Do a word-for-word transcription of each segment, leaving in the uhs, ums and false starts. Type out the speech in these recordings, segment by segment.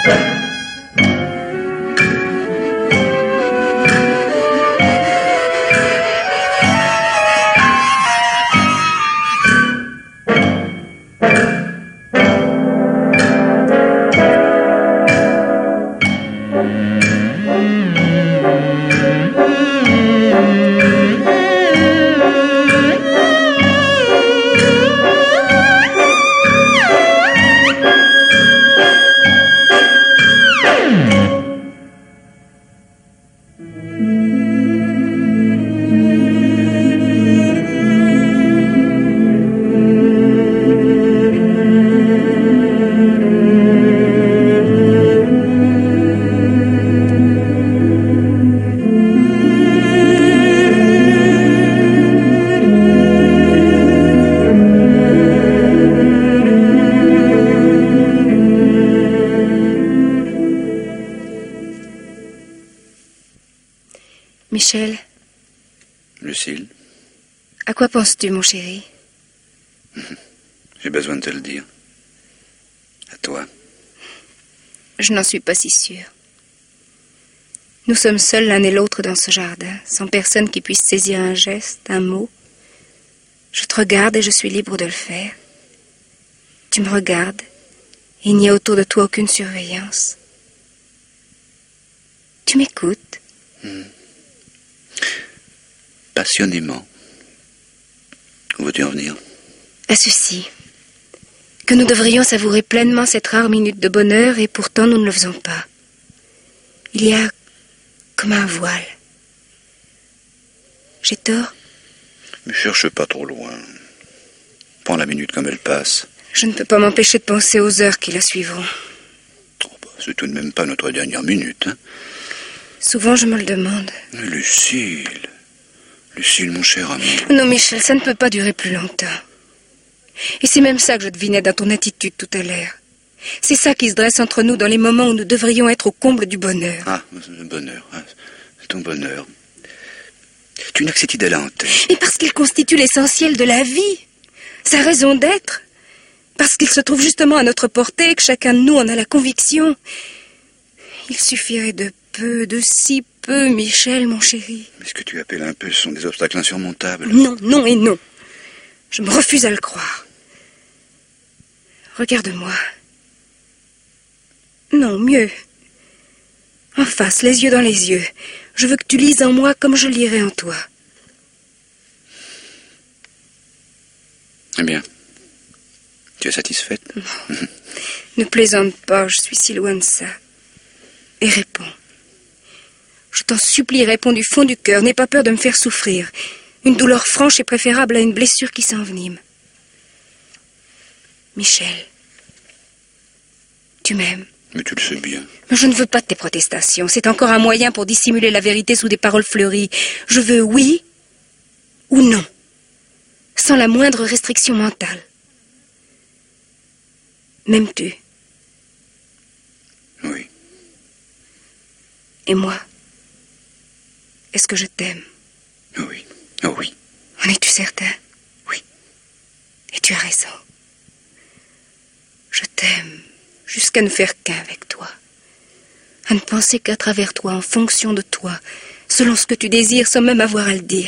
Michel. Lucille. À quoi penses-tu, mon chéri? J'ai besoin de te le dire. À toi. Je n'en suis pas si sûre. Nous sommes seuls l'un et l'autre dans ce jardin, sans personne qui puisse saisir un geste, un mot. Je te regarde et je suis libre de le faire. Tu me regardes, et il n'y a autour de toi aucune surveillance. Tu m'écoutes? Hmm. Passionnément. Où veux-tu en venir? À ceci. Que nous devrions savourer pleinement cette rare minute de bonheur, et pourtant nous ne le faisons pas. Il y a comme un voile. J'ai tort? Ne cherche pas trop loin. Prends la minute comme elle passe. Je ne peux pas m'empêcher de penser aux heures qui la suivront. Oh, bah, c'est tout de même pas notre dernière minute, hein? Souvent je me le demande. Mais Lucille... Lucille, mon cher amour... Non, Michel, ça ne peut pas durer plus longtemps. Et c'est même ça que je devinais dans ton attitude tout à l'heure. C'est ça qui se dresse entre nous dans les moments où nous devrions être au comble du bonheur. Ah, le bonheur, hein, ton bonheur. Tu n'as que cette idée-là en tête. Et parce qu'il constitue l'essentiel de la vie, sa raison d'être. Parce qu'il se trouve justement à notre portée et que chacun de nous en a la conviction. Il suffirait de peu, de si peu, Michel, mon chéri. Mais ce que tu appelles un peu, ce sont des obstacles insurmontables. Non, non et non. Je me refuse à le croire. Regarde-moi. Non, mieux. En face, les yeux dans les yeux. Je veux que tu lises en moi comme je lirais en toi. Eh bien, tu es satisfaite? Non. Ne plaisante pas, je suis si loin de ça. Et réponds. Je t'en supplie, réponds du fond du cœur. N'aie pas peur de me faire souffrir. Une douleur franche est préférable à une blessure qui s'envenime. Michel, tu m'aimes? Mais tu le sais bien. Mais je ne veux pas de tes protestations. C'est encore un moyen pour dissimuler la vérité sous des paroles fleuries. Je veux oui ou non, sans la moindre restriction mentale. M'aimes-tu? Oui. Et moi? Est-ce que je t'aime? Oui. Oh oui. En es-tu certain? Oui. Et tu as raison. Je t'aime jusqu'à ne faire qu'un avec toi. À ne penser qu'à travers toi, en fonction de toi, selon ce que tu désires, sans même avoir à le dire.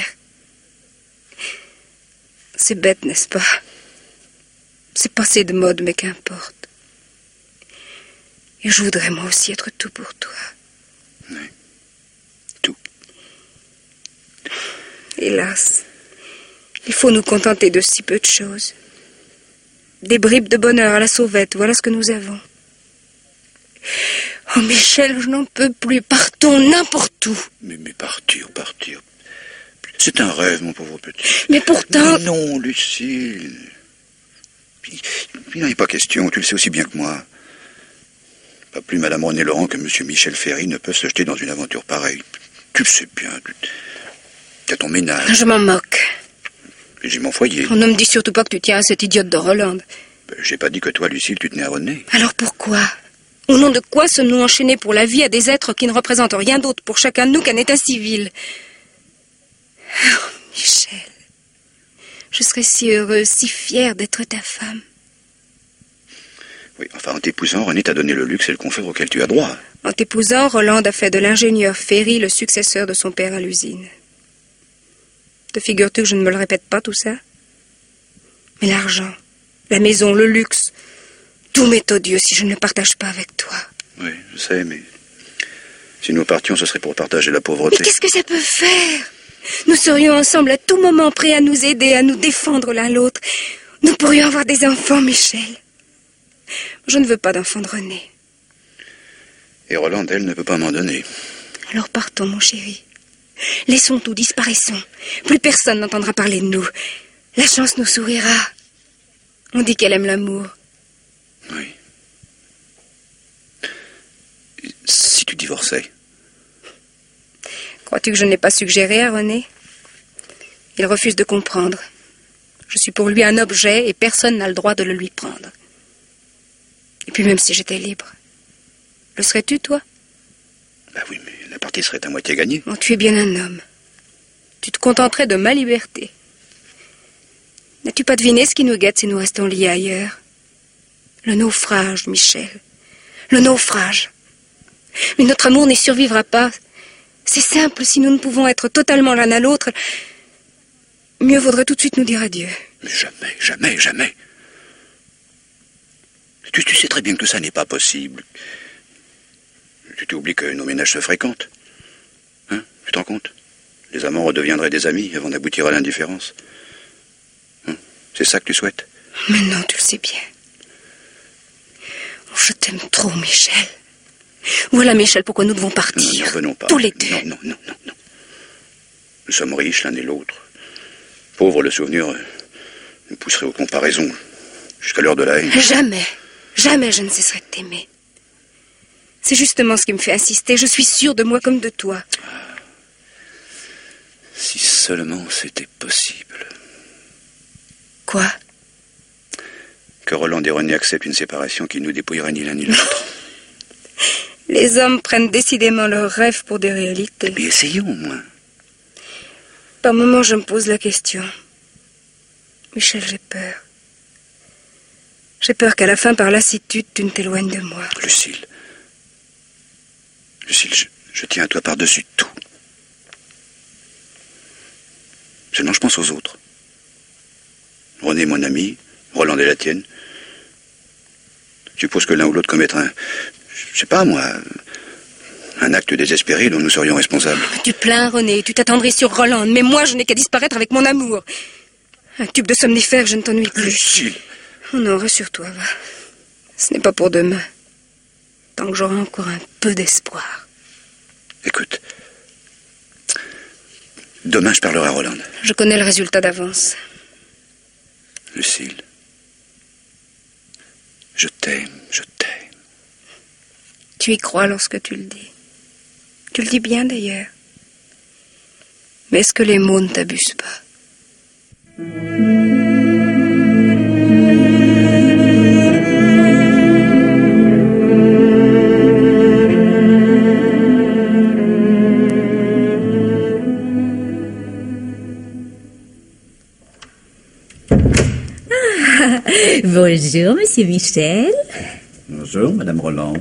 C'est bête, n'est-ce pas? C'est passé de mode, mais qu'importe. Et je voudrais moi aussi être tout pour toi. Oui. Tout. Hélas, il faut nous contenter de si peu de choses. Des bribes de bonheur à la sauvette, voilà ce que nous avons. Oh Michel, je n'en peux plus, partons n'importe où. Mais, mais partir, partir. C'est un rêve, mon pauvre petit. Mais pourtant... Mais non, Lucille. Puis, il n'en est pas question, tu le sais aussi bien que moi. Pas plus Madame René Laurent que Monsieur Michel Ferry ne peut se jeter dans une aventure pareille. Tu le sais bien. Tu as ton ménage. Je m'en moque. Et j'ai mon foyer. On ne me dit surtout pas que tu tiens à cette idiote de Rolande. Ben, j'ai pas dit que toi, Lucille, tu tenais à René. Alors pourquoi? Au nom de quoi sommes-nous enchaînés pour la vie à des êtres qui ne représentent rien d'autre pour chacun de nous qu'un état civil? Oh, Michel, je serais si heureuse, si fière d'être ta femme. Oui, enfin, en t'épousant, René t'a donné le luxe et le confort auquel tu as droit. En t'épousant, Roland a fait de l'ingénieur Ferry le successeur de son père à l'usine. Te figures-tu que je ne me le répète pas, tout ça? Mais l'argent, la maison, le luxe, tout m'est odieux si je ne le partage pas avec toi. Oui, je sais, mais si nous partions, ce serait pour partager la pauvreté. Mais qu'est-ce que ça peut faire? Nous serions ensemble à tout moment prêts à nous aider, à nous défendre l'un l'autre. Nous pourrions avoir des enfants, Michel. Je ne veux pas d'enfant de René. Et Roland, elle, ne peut pas m'en donner. Alors partons, mon chéri. Laissons tout, disparaissons. Plus personne n'entendra parler de nous. La chance nous sourira. On dit qu'elle aime l'amour. Oui. Si tu divorçais? Crois-tu que je n'ai pas suggéré à René? Il refuse de comprendre. Je suis pour lui un objet et personne n'a le droit de le lui prendre. Et puis même si j'étais libre, le serais-tu, toi? Bah oui, mais la partie serait à moitié gagnée. Oh, tu es bien un homme. Tu te contenterais de ma liberté. N'as-tu pas deviné ce qui nous guette si nous restons liés ailleurs? Le naufrage, Michel. Le naufrage. Mais notre amour n'y survivra pas. C'est simple, si nous ne pouvons être totalement l'un à l'autre, mieux vaudrait tout de suite nous dire adieu. Mais jamais, jamais, jamais. Tu, tu sais très bien que tout ça n'est pas possible. Tu t'oublies que nos ménages se fréquentent. Hein? Tu t'en compte? Les amants redeviendraient des amis avant d'aboutir à l'indifférence. Hein? C'est ça que tu souhaites? Mais non, tu le sais bien. Oh, je t'aime trop, Michel. Voilà, Michel, pourquoi nous devons partir. Non, non, revenons pas. Tous les deux. Non, non, non, non, non. Nous sommes riches l'un et l'autre. Pauvre, le souvenir euh, nous pousserait aux comparaisons jusqu'à l'heure de la haine. Jamais, jamais je ne cesserai de t'aimer. C'est justement ce qui me fait insister. Je suis sûre de moi comme de toi. Ah, si seulement c'était possible. Quoi? Que Roland et René acceptent une séparation qui ne nous dépouillerait ni l'un ni l'autre. Les hommes prennent décidément leurs rêves pour des réalités. Mais essayons, au moins. Par moments, je me pose la question. Michel, j'ai peur. J'ai peur qu'à la fin, par lassitude, tu ne t'éloignes de moi. Lucille. Lucille, je, je tiens à toi par-dessus tout. Seulement, je pense aux autres. René est mon ami, Roland est la tienne. Je suppose que l'un ou l'autre commettra un... Je sais pas, moi... un acte désespéré dont nous serions responsables. Tu plains, René, tu t'attendris sur Roland, mais moi, je n'ai qu'à disparaître avec mon amour. Un tube de somnifère, je ne t'ennuie plus. Lucille! Oh non, rassure-toi, va. Ce n'est pas pour demain. Tant que j'aurai encore un peu d'espoir. Écoute. Demain, je parlerai à Roland. Je connais le résultat d'avance. Lucille. Je t'aime, je t'aime. Tu y crois lorsque tu le dis. Tu le dis bien d'ailleurs. Mais est-ce que les mots ne t'abusent pas? Ah, bonjour, monsieur Michel. Bonjour, Madame Rolande.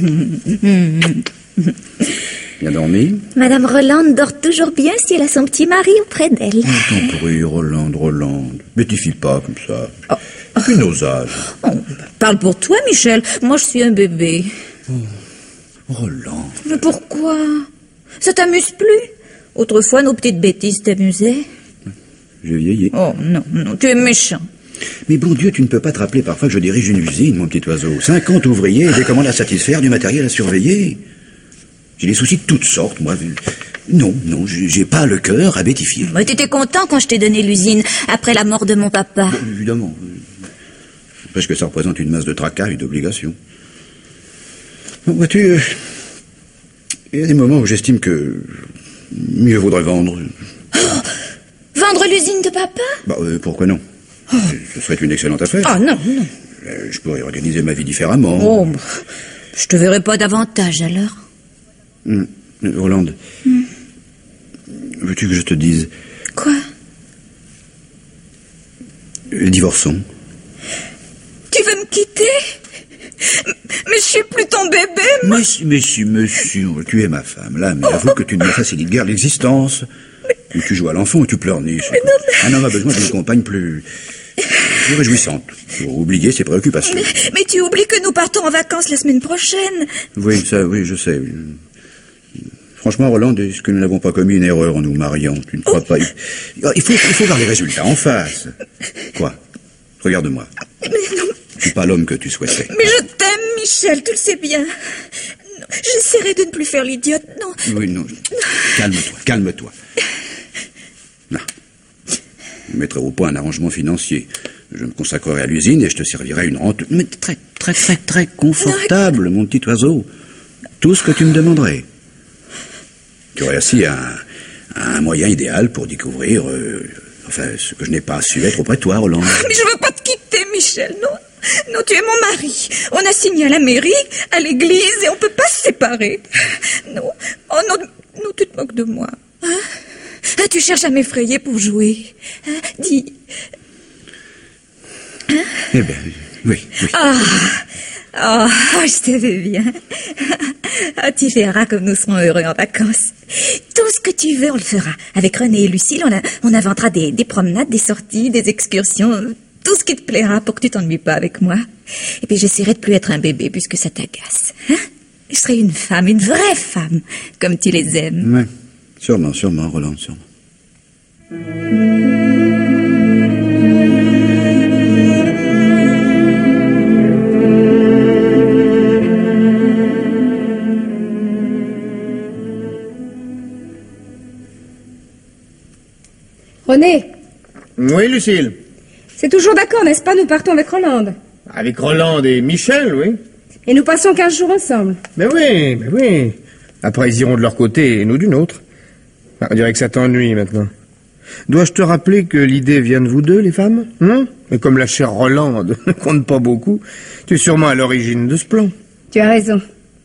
Bien dormi? Madame Rolande dort toujours bien si elle a son petit mari auprès d'elle. Oh, ton bruit, Rolande, Rolande. Mais t'y files pas comme ça. Oh. Et puis nos âges. Oh, parle pour toi, Michel. Moi, je suis un bébé. Oh, Rolande. Mais pourquoi? Ça t'amuse plus? Autrefois, nos petites bêtises t'amusaient. J'ai vieilli. Oh, non, non, tu es méchant. Mais bon Dieu, tu ne peux pas te rappeler parfois que je dirige une usine, mon petit oiseau. cinquante ouvriers, des commandes à satisfaire, du matériel à surveiller. J'ai des soucis de toutes sortes, moi. Non, non, j'ai pas le cœur à bêtifier. Mais t'étais content quand je t'ai donné l'usine, après la mort de mon papa. Bon, évidemment. Parce que ça représente une masse de tracas et d'obligations. Bon, vois-tu, il y a des moments où j'estime que mieux vaudrait vendre. Oh, vendre l'usine de papa? Bah, euh, pourquoi non? Oh. Ce serait une excellente affaire. Ah non, non. Euh, je pourrais organiser ma vie différemment. Oh, je te verrai pas davantage alors. Hum, Rolande, hum. Veux-tu que je te dise? Quoi? Divorçons. Tu veux me quitter? Mais je suis plus ton bébé, moi. Monsieur, monsieur, monsieur, tu es ma femme, là, mais avoue que tu ne me facilites guère l'existence. Ou tu joues à l'enfant ou tu pleurniches. Un homme a besoin d'une compagne plus... plus réjouissante, pour oublier ses préoccupations. Mais, mais tu oublies que nous partons en vacances la semaine prochaine. Oui, ça, oui, je sais. Franchement, Roland, est-ce que nous n'avons pas commis une erreur en nous mariant? Tu ne crois pas? Il faut, il faut voir les résultats en face. Quoi? Regarde-moi. Mais non. Je suis pas l'homme que tu souhaitais. Mais je t'aime, Michel, tu le sais bien. J'essaierai de ne plus faire l'idiote, non. Oui, non. Calme-toi, calme-toi. Non. Je mettrai au point un arrangement financier. Je me consacrerai à l'usine et je te servirai une rente, mais très, très, très, très confortable, mon petit oiseau. Tout ce que tu me demanderais. Tu aurais ainsi un, un moyen idéal pour découvrir, euh, enfin, ce que je n'ai pas su être auprès de toi, Roland. Mais je veux pas te quitter, Michel, non. Non, tu es mon mari. On a signé à la mairie, à l'église, et on peut pas se séparer. Non, oh non, non, tu te moques de moi. Hein? Ah, tu cherches à m'effrayer pour jouer. Hein? Dis. Hein? Eh bien, oui, oui. Ah, oh, oh, je savais bien. Ah, tu verras comme nous serons heureux en vacances. Tout ce que tu veux, on le fera. Avec René et Lucille, on, a, on inventera des, des promenades, des sorties, des excursions... Tout ce qui te plaira pour que tu t'ennuies pas avec moi. Et puis j'essaierai de plus être un bébé puisque ça t'agace. Hein? Je serai une femme, une vraie femme, comme tu les aimes. Oui, sûrement, sûrement, Roland, sûrement. René, Oui, Lucille. c'est toujours d'accord, n'est-ce pas? Nous partons avec Rolande. Avec Roland et Michel, oui. Et nous passons quinze jours ensemble. Mais oui, mais oui. Après, ils iront de leur côté et nous du nôtre. Ah, on dirait que ça t'ennuie maintenant. Dois-je te rappeler que l'idée vient de vous deux, les femmes, hein? Et comme la chère Rolande ne compte pas beaucoup, tu es sûrement à l'origine de ce plan. Tu as raison.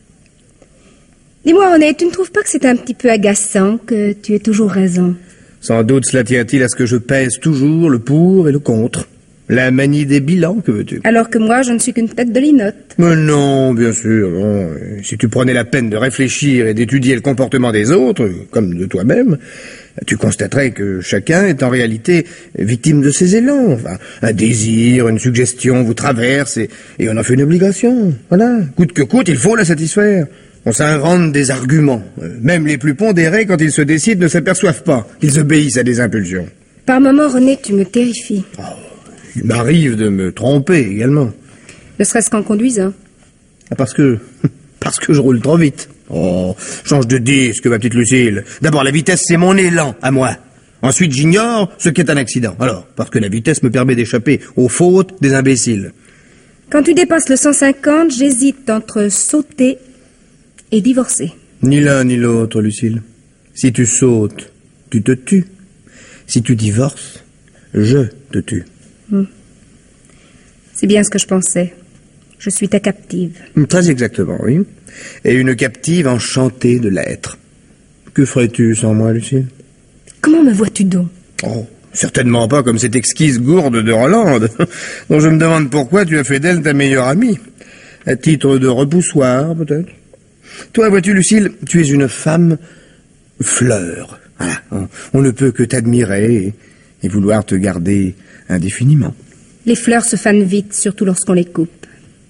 Dis-moi, René, tu ne trouves pas que c'est un petit peu agaçant que tu aies toujours raison? Sans doute cela tient-il à ce que je pèse toujours le pour et le contre. La manie des bilans, que veux-tu? Alors que moi, je ne suis qu'une tête de linotte. Mais non, bien sûr, non. Si tu prenais la peine de réfléchir et d'étudier le comportement des autres, comme de toi-même, tu constaterais que chacun est en réalité victime de ses élans. Enfin, un désir, une suggestion vous traverse et, et on en fait une obligation. Voilà. Coûte que coûte, il faut la satisfaire. On s'invente des arguments. Même les plus pondérés, quand ils se décident, ne s'aperçoivent pas qu'ils obéissent à des impulsions. Par moments, René, tu me terrifies. Oh, il m'arrive de me tromper également. Ne serait-ce qu'en conduisant. Ah, parce que... parce que je roule trop vite. Oh, change de disque, ma petite Lucille. D'abord, la vitesse, c'est mon élan, à moi. Ensuite, j'ignore ce qu'est un accident. Alors, parce que la vitesse me permet d'échapper aux fautes des imbéciles. Quand tu dépasses le cent cinquante, j'hésite entre sauter et divorcer. Ni l'un ni l'autre, Lucille. Si tu sautes, tu te tues. Si tu divorces, je te tue. Hmm. C'est bien ce que je pensais. Je suis ta captive. Très exactement, oui. Et une captive enchantée de l'être. Que ferais-tu sans moi, Lucille? Comment me vois-tu donc? Oh, certainement pas comme cette exquise gourde de Rolande, dont je me demande pourquoi tu as fait d'elle ta meilleure amie. À titre de repoussoir, peut-être. Toi, vois-tu, Lucille, tu es une femme fleur. Voilà. On, on ne peut que t'admirer et, et vouloir te garder indéfiniment. Les fleurs se fanent vite, surtout lorsqu'on les coupe.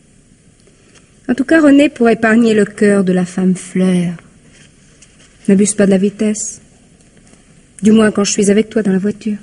En tout cas, René, pour épargner le cœur de la femme fleur, n'abuse pas de la vitesse. Du moins quand je suis avec toi dans la voiture.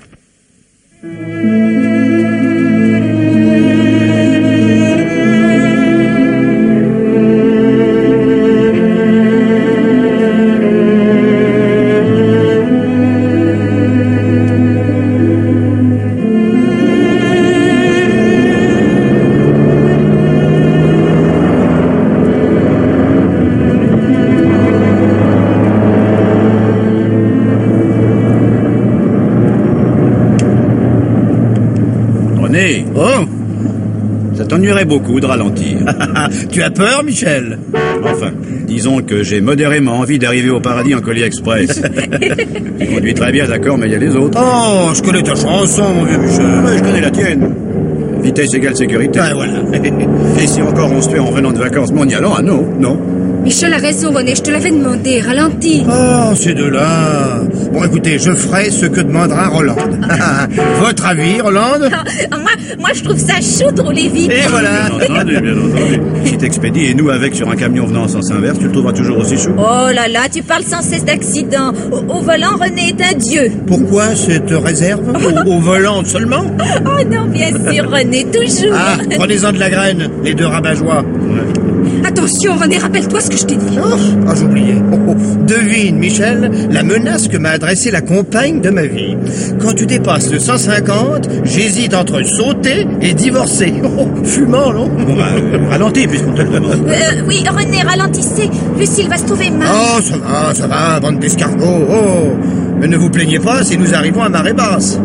Oh, ça t'ennuierait beaucoup de ralentir. Tu as peur, Michel? Enfin, disons que j'ai modérément envie d'arriver au paradis en colis express. Tu conduis très bien, d'accord, mais il y a les autres. Oh, je connais ta chanson, mon vieux Michel. Ouais, je connais la tienne. Vitesse égale sécurité. Ah, voilà. Et si encore on se tuait en revenant de vacances, mais en y allant, ah non, non. Michel a raison, René, je te l'avais demandé, ralentis. Oh, ces deux-là. Bon, écoutez, je ferai ce que demandera Roland. Votre avis, Roland? Ah, moi, moi, je trouve ça chaud de rouler vite. Et voilà. Bien entendu, bien entendu. Si t'expédies et nous avec sur un camion venant en sens inverse, tu le trouveras toujours aussi chaud. Oh là là, tu parles sans cesse d'accident. Au, au volant, René est un dieu. Pourquoi cette réserve? Au, au volant seulement? Oh non, bien sûr, René, toujours. Ah, prenez-en de la graine, les deux rabat-joie. Attention, René, rappelle-toi ce que je t'ai dit. Oh, ah, j'oubliais. Oh, oh. Devine, Michel, la menace que m'a adressée la compagne de ma vie. Quand tu dépasses le cent cinquante, j'hésite entre sauter et divorcer. Oh, fumant, non? Bon bah, euh, ralentis puisqu'on te le demande. Euh, oui, René, ralentissez. Lucille va se trouver mal. Oh, ça va, ça va, bande d'escargots. Oh, mais ne vous plaignez pas si nous arrivons à marée basse.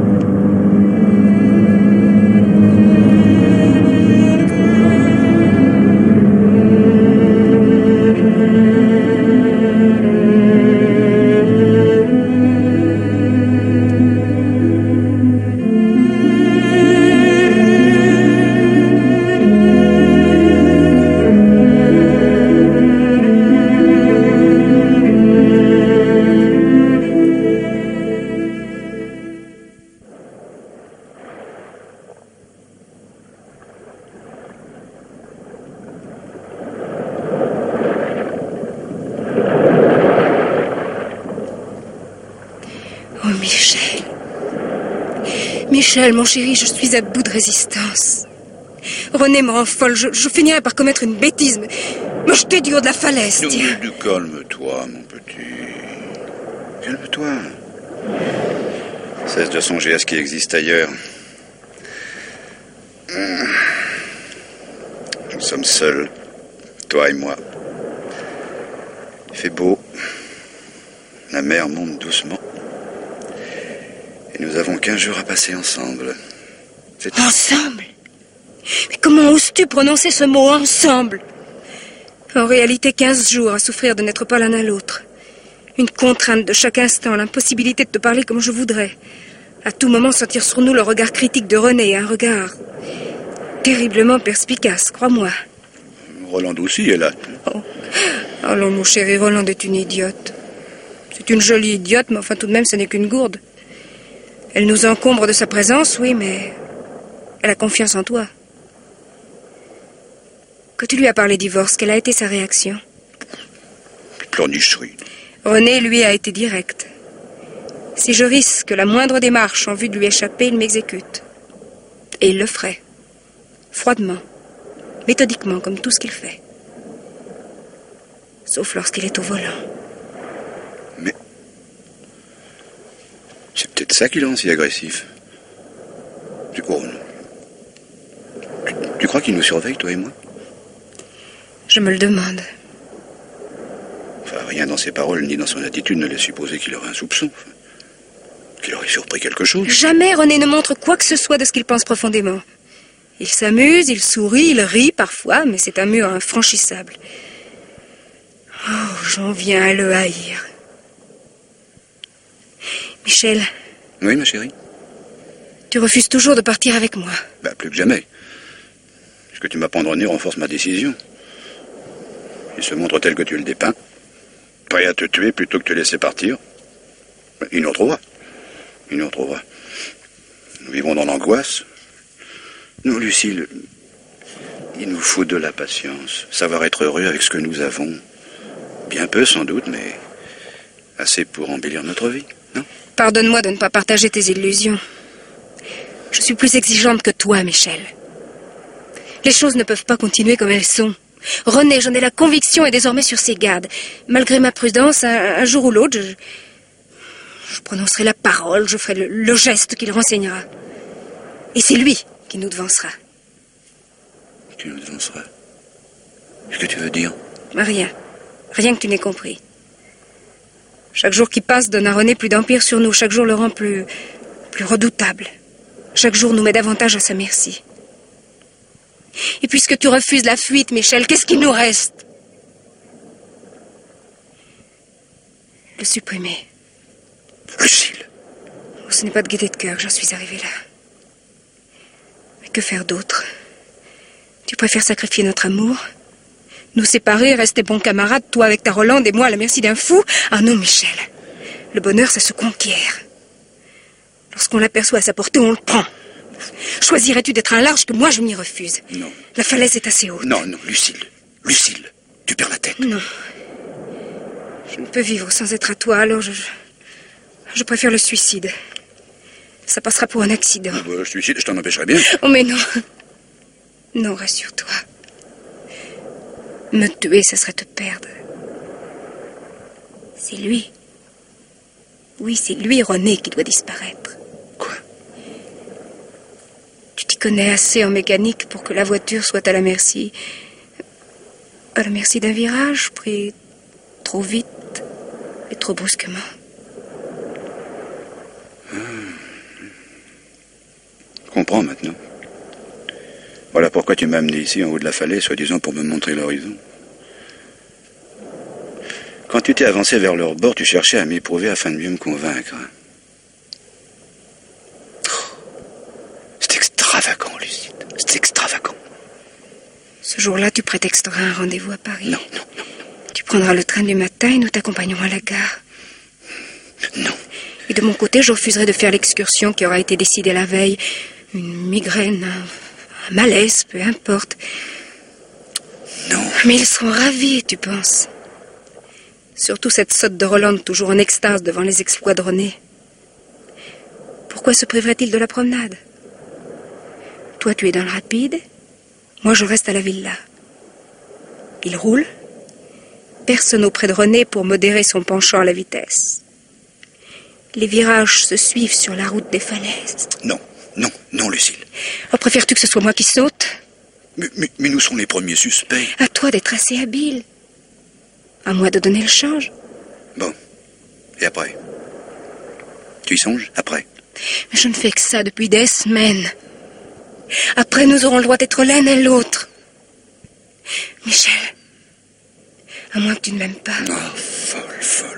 Oh, Michel. Michel, mon chéri, je suis à bout de résistance. René me rend folle. Je, je finirai par commettre une bêtise, me, me jeter du haut de la falaise, Non, tiens. mais calme-toi, mon petit. Calme-toi. Cesse de songer à ce qui existe ailleurs. Nous sommes seuls, toi et moi. Il fait beau. La mer monte doucement. Et nous avons quinze jours à passer ensemble. C'est tout. Ensemble? Mais comment oses-tu prononcer ce mot, ensemble? En réalité, quinze jours à souffrir de n'être pas l'un à l'autre. Une contrainte de chaque instant, l'impossibilité de te parler comme je voudrais. À tout moment, sentir sur nous le regard critique de René, un regard terriblement perspicace, crois-moi. Roland aussi est là. Oh. Allons, mon chéri, Roland est une idiote. C'est une jolie idiote, mais enfin tout de même, ce n'est qu'une gourde. Elle nous encombre de sa présence, oui, mais elle a confiance en toi. Quand tu lui as parlé divorce, quelle a été sa réaction? Pleurnicherie. René, lui, a été direct. Si je risque la moindre démarche en vue de lui échapper, il m'exécute. Et il le ferait. Froidement. Méthodiquement, comme tout ce qu'il fait. Sauf lorsqu'il est au volant. Mais c'est peut-être ça qui le rend si agressif. Tu crois, tu, tu crois qu'il nous surveille, toi et moi? Je me le demande. Enfin, rien dans ses paroles ni dans son attitude ne laisse supposer qu'il aurait un soupçon. Enfin, qu'il aurait surpris quelque chose. Jamais René ne montre quoi que ce soit de ce qu'il pense profondément. Il s'amuse, il sourit, il rit parfois, mais c'est un mur infranchissable. Oh, j'en viens à le haïr. Michel. Oui, ma chérie? Tu refuses toujours de partir avec moi. Bah, plus que jamais. Ce que tu m'apprends de René renforce ma décision. Il se montre tel que tu le dépeins. Prêt à te tuer plutôt que te laisser partir. Il nous retrouvera. Il nous retrouvera. Nous vivons dans l'angoisse. Nous, Lucille, il nous faut de la patience. Savoir être heureux avec ce que nous avons. Bien peu, sans doute, mais assez pour embellir notre vie, non? Pardonne-moi de ne pas partager tes illusions. Je suis plus exigeante que toi, Michel. Les choses ne peuvent pas continuer comme elles sont. René, j'en ai la conviction, est désormais sur ses gardes. Malgré ma prudence, un, un jour ou l'autre, je, je prononcerai la parole, je ferai le, le geste qui le renseignera. Et c'est lui qui nous devancera. Qui nous devancera? Qu'est-ce que tu veux dire? Rien. Rien que tu n'aies compris. Chaque jour qui passe donne à René plus d'empire sur nous. Chaque jour le rend plus, plus redoutable. Chaque jour nous met davantage à sa merci. Et puisque tu refuses la fuite, Michel, qu'est-ce qu'il nous reste? Le supprimer. Lucille. Oh, ce n'est pas de gaieté de cœur que j'en suis arrivée là. Mais Que faire d'autre? Tu préfères sacrifier notre amour? Nous séparer, rester bons camarades, toi avec ta Rolande et moi à la merci d'un fou? Ah non, Michel. Le bonheur, ça se conquiert. Lorsqu'on l'aperçoit à sa portée, on le prend. Choisirais-tu d'être un large que moi je m'y refuse? Non. La falaise est assez haute. Non, non, Lucille. Lucille, tu perds la tête. Non. Je ne peux vivre sans être à toi, alors je... Je préfère le suicide. Ça passera pour un accident. Ah, bah, le suicide, je t'en empêcherai bien. Oh, mais non. Non, rassure-toi. Me tuer, ce serait te perdre. C'est lui. Oui, c'est lui, René, qui doit disparaître. Quoi? Tu t'y connais assez en mécanique pour que la voiture soit à la merci... à la merci d'un virage pris trop vite et trop brusquement. Ah. Je comprends maintenant. Voilà pourquoi tu m'as amené ici en haut de la falaise, soi-disant pour me montrer l'horizon. Quand tu t'es avancé vers leur bord, tu cherchais à m'éprouver afin de mieux me convaincre. Oh, c'est extravagant, Lucille. C'est extravagant. Ce jour-là, tu prétexteras un rendez-vous à Paris. Non, non, non. Tu prendras le train du matin et nous t'accompagnerons à la gare. Non. Et de mon côté, je refuserai de faire l'excursion qui aura été décidée la veille. Une migraine, un, un malaise, peu importe. Non. Mais ils seront ravis, tu penses? Surtout cette sotte de Rolande, toujours en extase devant les exploits de René. Pourquoi se priverait-il de la promenade? Toi, tu es dans le rapide. Moi, je reste à la villa. Il roule. Personne auprès de René pour modérer son penchant à la vitesse. Les virages se suivent sur la route des falaises. Non, non, non, Lucille. Oh, préfères-tu que ce soit moi qui saute? Mais, mais, mais nous sommes les premiers suspects. À toi d'être assez habile. À moi de donner le change. Bon. Et après? Tu y songes? Après? Mais je ne fais que ça depuis des semaines. Après, nous aurons le droit d'être l'un et l'autre. Michel, à moins que tu ne m'aimes pas. Oh, folle, folle.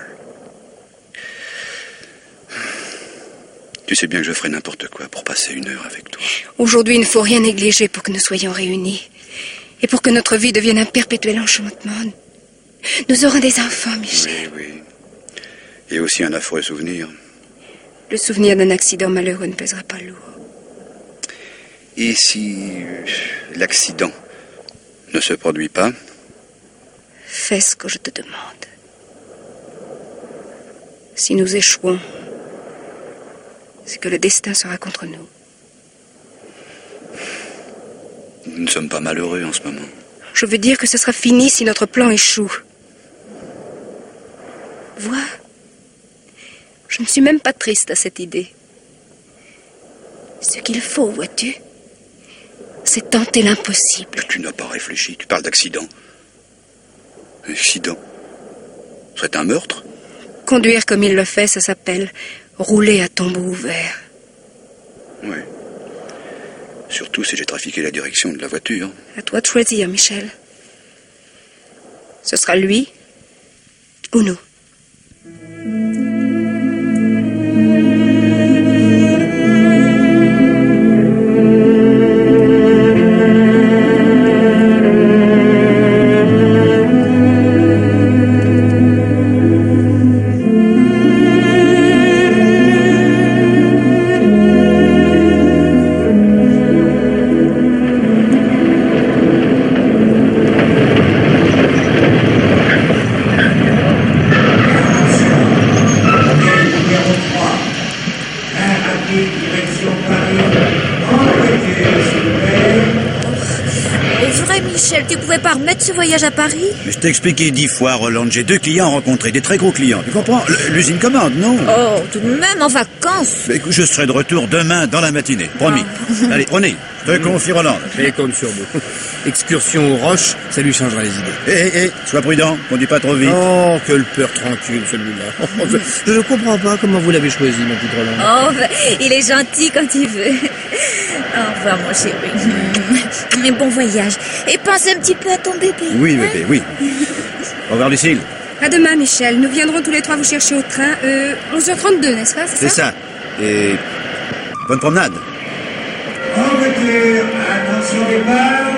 Tu sais bien que je ferai n'importe quoi pour passer une heure avec toi. Aujourd'hui, il ne faut rien négliger pour que nous soyons réunis. Et pour que notre vie devienne un perpétuel enchantement. Nous aurons des enfants, Michel. Oui, oui. Et aussi un affreux souvenir. Le souvenir d'un accident malheureux ne pèsera pas lourd. Et si euh, l'accident ne se produit pas? Fais ce que je te demande. Si nous échouons, c'est que le destin sera contre nous. Nous ne sommes pas malheureux en ce moment. Je veux dire que ce sera fini si notre plan échoue. Vois, je ne suis même pas triste à cette idée. Ce qu'il faut, vois-tu, c'est tenter l'impossible. Mais tu n'as pas réfléchi, tu parles d'accident. Accident? C'est un meurtre? Conduire comme il le fait, ça s'appelle rouler à tombeau ouvert. Oui. Surtout si j'ai trafiqué la direction de la voiture. À toi de choisir, Michel. Ce sera lui ou nous. Tu pouvais pas remettre ce voyage à Paris? Mais je t'ai expliqué dix fois, Rolande, j'ai deux clients à rencontrer, des très gros clients. Tu comprends? L'usine commande, non? Oh, tout de même en vacances. Mais écoute, je serai de retour demain dans la matinée, promis. Ah. Allez, prenez, je te confie, Rolande. Et compte sur nous. Excursion aux roches, ça lui changera les idées. Hé, hé, hé, sois prudent, conduis pas trop vite. Oh, quelle peur tranquille, celui-là. Je ne comprends pas comment vous l'avez choisi, mon petit Roland. Oh, bah, il est gentil quand il veut. Au revoir, mon chéri. Mais bon voyage. Et pense un petit peu à ton bébé. Oui, hein? bébé, oui. Au revoir, Lucille. À demain, Michel. Nous viendrons tous les trois vous chercher au train. Euh, onze heures trente-deux, n'est-ce pas? C'est ça. Et bonne promenade. En voiture, Attention départ.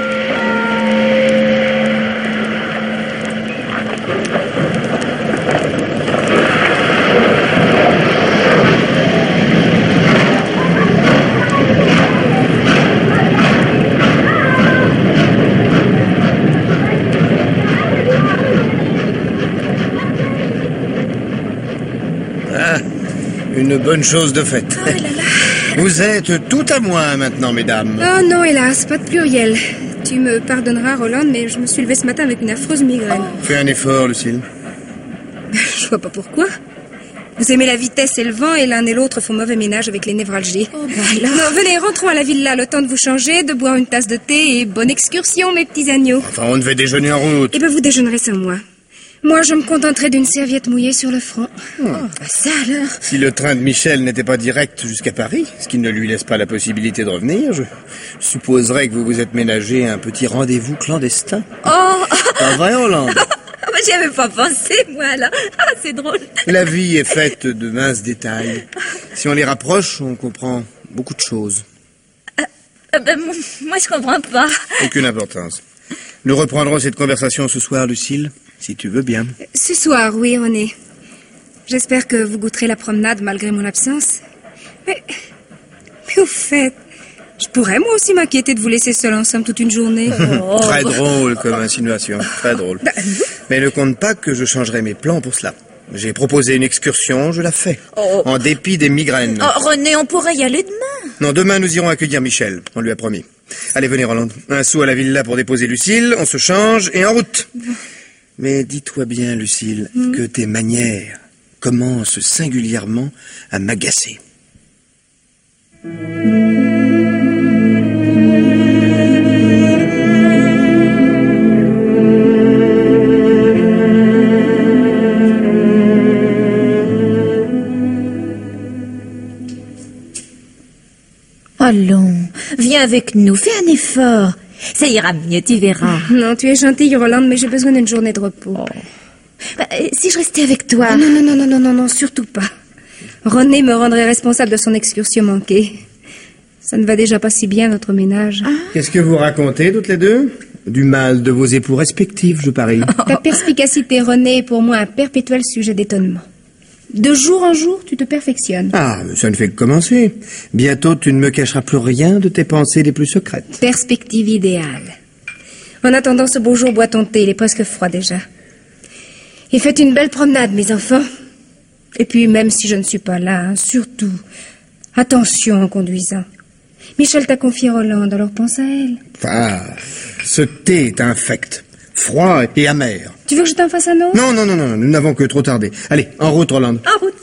Ah, une bonne chose de faite. Oh là là. Vous êtes tout à moi maintenant, mesdames. Oh non, hélas, pas de pluriel. Tu me pardonneras, Roland, mais je me suis levée ce matin avec une affreuse migraine. Fais un effort, Lucille. Je vois pas pourquoi. Vous aimez la vitesse et le vent, et l'un et l'autre font mauvais ménage avec les névralgies. Oh, bah alors. Non, venez, rentrons à la villa, le temps de vous changer, de boire une tasse de thé, et bonne excursion, mes petits agneaux. Enfin, on devait déjeuner en route. Eh ben, vous déjeunerez sans moi. Moi, je me contenterai d'une serviette mouillée sur le front. Oh, ça alors. Si le train de Michel n'était pas direct jusqu'à Paris, ce qui ne lui laisse pas la possibilité de revenir, je supposerais que vous vous êtes ménagé un petit rendez-vous clandestin. Oh, Pas vrai, Hollande? j'y avais pas pensé, moi, là. Ah, c'est drôle. La vie est faite de minces détails. Si on les rapproche, on comprend beaucoup de choses. Euh, ben, moi, je comprends pas. Aucune importance. Nous reprendrons cette conversation ce soir, Lucille, si tu veux bien. Ce soir, oui, René. J'espère que vous goûterez la promenade malgré mon absence. Mais, mais au fait, je pourrais moi aussi m'inquiéter de vous laisser seul ensemble toute une journée. Oh. Très drôle comme insinuation, très drôle. Mais ne compte pas que je changerai mes plans pour cela. J'ai proposé une excursion, je la fais. Oh. En dépit des migraines. Oh, René, on pourrait y aller demain. Non, demain nous irons accueillir Michel, on lui a promis. Allez, venez Roland. Un saut à la villa pour déposer Lucille, on se change et en route. Mais dis-toi bien, Lucille, mm. que tes manières commencent singulièrement à m'agacer. Allons, viens avec nous, fais un effort. Ça ira mieux, tu verras. Non, tu es gentille, Roland, mais j'ai besoin d'une journée de repos. Oh. Bah, si je restais avec toi... Non, non, non, non, non, non, non, surtout pas. René me rendrait responsable de son excursion manquée. Ça ne va déjà pas si bien, notre ménage. Ah. Qu'est-ce que vous racontez, toutes les deux? Du mal de vos époux respectifs, je parie. Ta perspicacité, René, est pour moi un perpétuel sujet d'étonnement. De jour en jour, tu te perfectionnes. Ah, mais ça ne fait que commencer. Bientôt, tu ne me cacheras plus rien de tes pensées les plus secrètes. Perspective idéale. En attendant ce beau jour, bois ton thé, il est presque froid déjà. Et faites une belle promenade, mes enfants. Et puis, même si je ne suis pas là, hein, surtout, attention en conduisant. Michel t'a confié Roland, alors pense à elle. Ah, ce thé est infect, froid et amer. Tu veux que je t'en fasse un autre? Non, non, non, non, nous n'avons que trop tardé. Allez, en route, Roland. En route.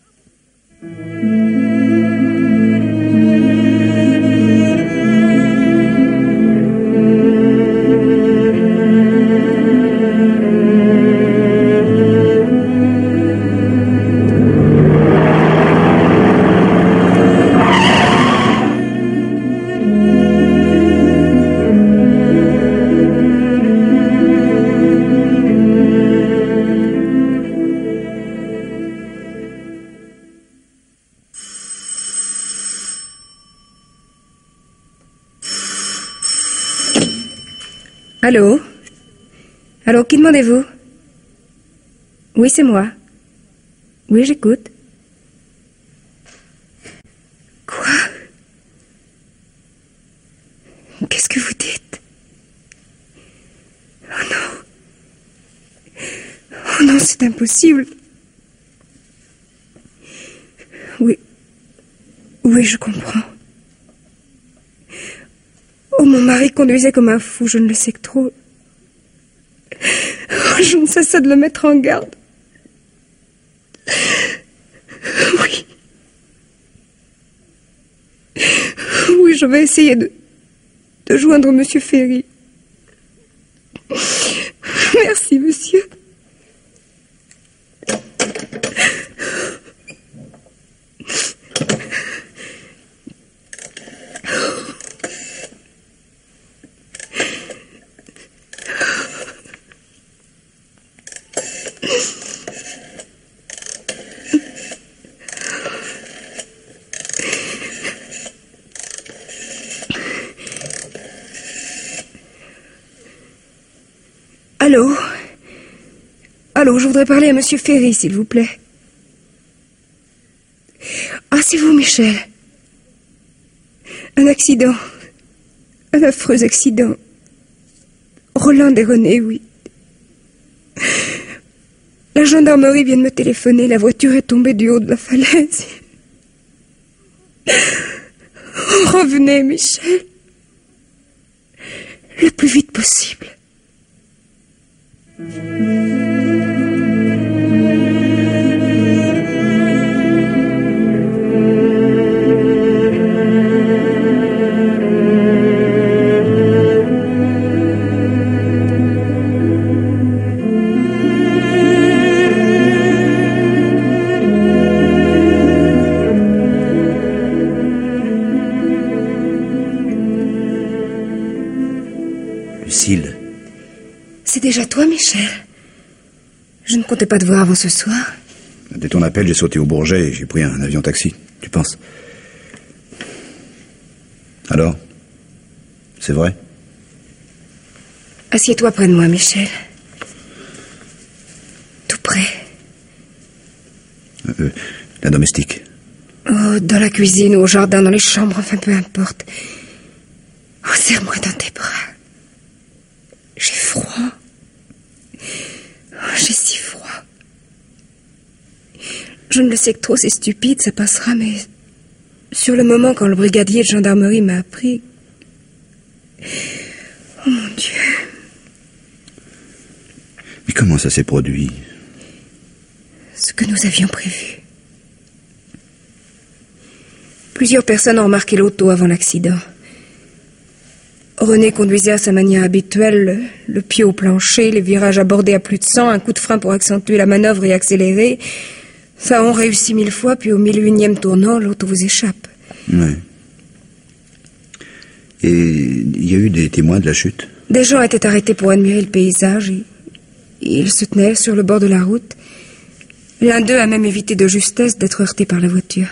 Allô? Allô, qui demandez-vous? Oui, c'est moi. Oui, j'écoute. Quoi? Qu'est-ce que vous dites? Oh non. Oh non, c'est impossible. Oui. Oui, je comprends. Oh, mon mari conduisait comme un fou, je ne le sais que trop. Oh, je ne cessais de le mettre en garde. Oui. Oui, je vais essayer de, de joindre Monsieur Ferry. Merci, monsieur. Allô? Allô, je voudrais parler à Monsieur Ferry, s'il vous plaît. Ah, c'est vous, Michel. Un accident. Un affreux accident. Roland et René, oui. La gendarmerie vient de me téléphoner. La voiture est tombée du haut de la falaise. Revenez, Michel. Le plus vite possible. Lucille. C'est déjà toi, Michel? Je ne comptais pas te voir avant ce soir. Dès ton appel, j'ai sauté au Bourget et j'ai pris un avion taxi. Tu penses? Alors? C'est vrai? Assieds-toi près de moi, Michel. Tout près. Euh, la domestique. Oh, dans la cuisine ou au jardin, dans les chambres, enfin peu importe. Oh, serre-moi dans tes bras. J'ai froid. Oh, j'ai si froid. Je ne le sais que trop, c'est stupide, ça passera, mais... Sur le moment, quand le brigadier de gendarmerie m'a appris... Oh, mon Dieu. Mais comment ça s'est produit? Ce que nous avions prévu. Plusieurs personnes ont remarqué l'auto avant l'accident. René conduisait à sa manière habituelle, le, le pied au plancher, les virages abordés à plus de cent, un coup de frein pour accentuer la manœuvre et accélérer. Ça, on réussit mille fois, puis au mille unième tournant, l'auto vous échappe. Ouais. Et il y a eu des témoins de la chute? Des gens étaient arrêtés pour admirer le paysage et, et ils se tenaient sur le bord de la route. L'un d'eux a même évité de justesse d'être heurté par la voiture.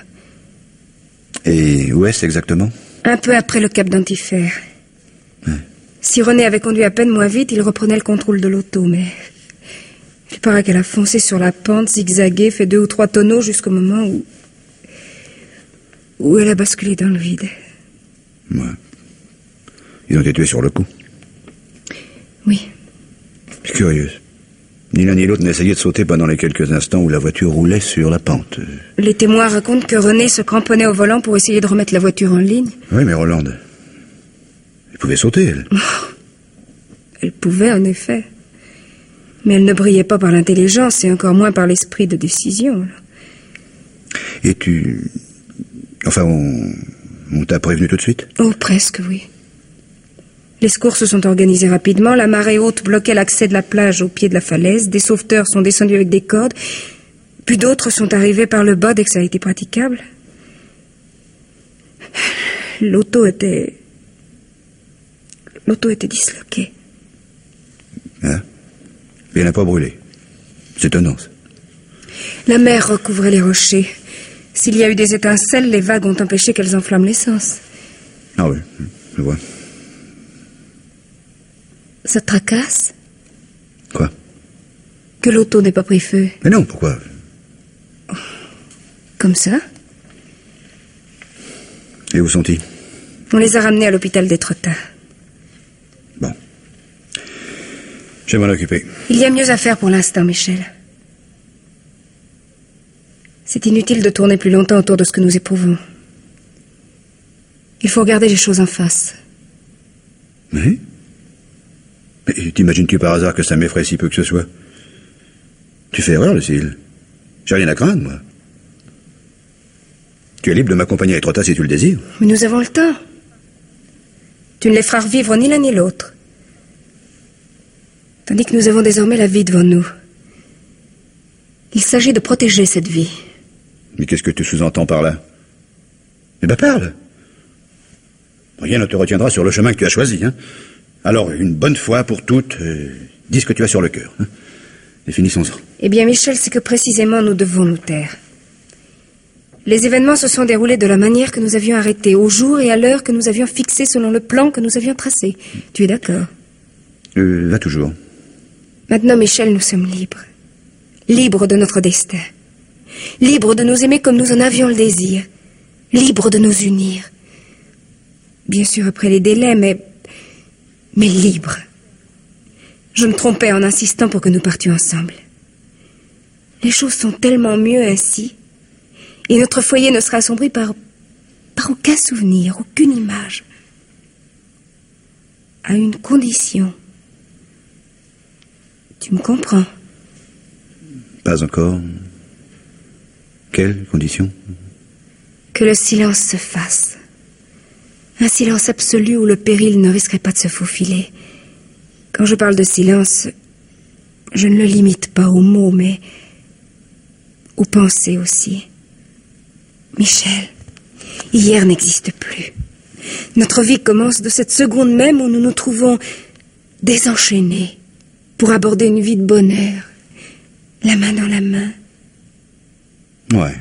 Et où est-ce exactement? Un peu après le cap d'Antifère. Ouais. Si René avait conduit à peine moins vite, il reprenait le contrôle de l'auto, mais... Il paraît qu'elle a foncé sur la pente, zigzagué, fait deux ou trois tonneaux jusqu'au moment où... où elle a basculé dans le vide. Ouais. Ils ont été tués sur le coup. Oui. C'est curieux. Ni l'un ni l'autre n'a essayé de sauter pendant les quelques instants où la voiture roulait sur la pente. Les témoins racontent que René se cramponnait au volant pour essayer de remettre la voiture en ligne. Oui, mais Rolande... Elle pouvait sauter, elle. Elle pouvait, en effet. Mais elle ne brillait pas par l'intelligence et encore moins par l'esprit de décision. Et tu... Enfin, on, on t'a prévenu tout de suite? Oh, presque, oui. Les secours se sont organisés rapidement. La marée haute bloquait l'accès de la plage au pied de la falaise. Des sauveteurs sont descendus avec des cordes. Puis d'autres sont arrivés par le bas dès que ça a été praticable. L'auto était... L'auto était disloquée. Hein? Et elle n'a pas brûlé. C'est étonnant, ça. La mer recouvrait les rochers. S'il y a eu des étincelles, les vagues ont empêché qu'elles enflamment l'essence. Ah oui, je vois. Ça te tracasse? Quoi? Que l'auto n'ait pas pris feu. Mais non, pourquoi? Comme ça? Et où sont-ils? On les a ramenés à l'hôpital d'Étretat. Bon. Je vais m'en occuper. Il y a mieux à faire pour l'instant, Michel. C'est inutile de tourner plus longtemps autour de ce que nous éprouvons. Il faut regarder les choses en face. Oui? Mais t'imagines-tu par hasard que ça m'effraie si peu que ce soit? Tu fais erreur, Lucille. J'ai rien à craindre, moi. Tu es libre de m'accompagner à Étretat si tu le désires. Mais nous avons le temps. Tu ne les feras revivre ni l'un ni l'autre. Tandis que nous avons désormais la vie devant nous. Il s'agit de protéger cette vie. Mais qu'est-ce que tu sous-entends par là? Eh ben parle. Rien ne te retiendra sur le chemin que tu as choisi, hein. Alors, une bonne fois pour toutes, euh, dis ce que tu as sur le cœur, hein. Et finissons-en. Eh bien, Michel, c'est que précisément nous devons nous taire. Les événements se sont déroulés de la manière que nous avions arrêtée, au jour et à l'heure que nous avions fixé selon le plan que nous avions tracé. Tu es d'accord? Euh, va toujours. Maintenant, Michel, nous sommes libres. Libres de notre destin. Libres de nous aimer comme nous en avions le désir. Libres de nous unir. Bien sûr, après les délais, mais... mais libres. Je me trompais en insistant pour que nous partions ensemble. Les choses sont tellement mieux ainsi. Et notre foyer ne sera assombri par... par aucun souvenir, aucune image. À une condition. Tu me comprends? Pas encore. Quelle condition? Que le silence se fasse. Un silence absolu où le péril ne risquerait pas de se faufiler. Quand je parle de silence, je ne le limite pas aux mots, mais aux pensées aussi. Michel, hier n'existe plus. Notre vie commence de cette seconde même où nous nous trouvons désenchaînés pour aborder une vie de bonheur, la main dans la main. Ouais.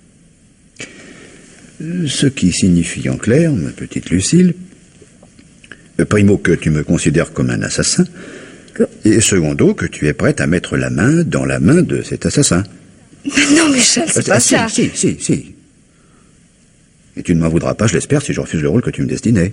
Ce qui signifie en clair, ma petite Lucille, primo que tu me considères comme un assassin, et secondo que tu es prête à mettre la main dans la main de cet assassin. Non, Michel, c'est ah, pas si, ça. Si, si, si. Et tu ne m'en voudras pas, je l'espère, si je refuse le rôle que tu me destinais.